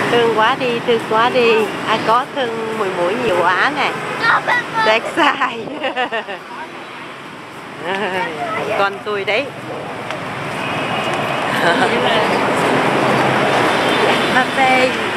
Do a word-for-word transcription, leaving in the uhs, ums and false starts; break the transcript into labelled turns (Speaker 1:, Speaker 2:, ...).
Speaker 1: Thương quá đi, thương quá đi. À, có thương mùi mũi nhiều quá nè. Đẹp sai. Con tôi đấy. Cà phê.